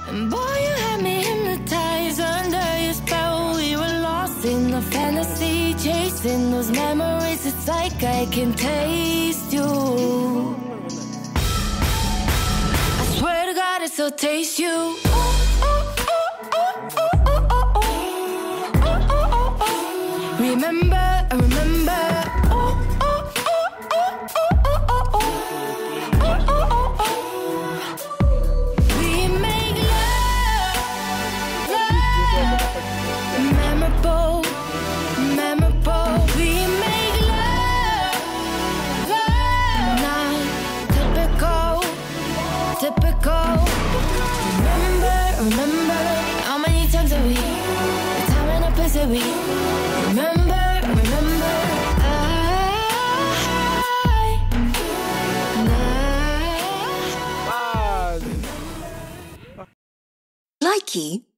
And boy, you had me hypnotized under your spell. We were lost in the fantasy, chasing those memories. It's like I can taste you. I swear to God, I still taste you. Remember, I remember. We make love, memorable, memorable. We make love, not typical, typical. Remember, remember. How many times have we? The time and the place that we remember. Likey